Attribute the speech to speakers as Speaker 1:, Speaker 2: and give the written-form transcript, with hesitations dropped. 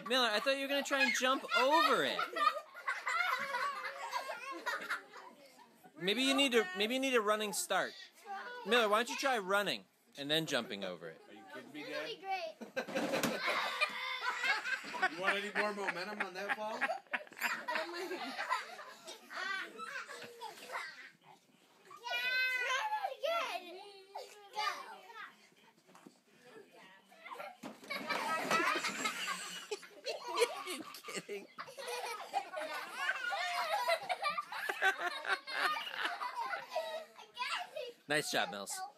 Speaker 1: Miller, I thought you were going to try and jump over it. Maybe you need a running start. Miller, why don't you try running and then jumping over it?
Speaker 2: Are you kidding me, Dad?
Speaker 3: That'd be great.
Speaker 2: You want any more momentum on that ball?
Speaker 1: Are you kidding? Nice job, Mills.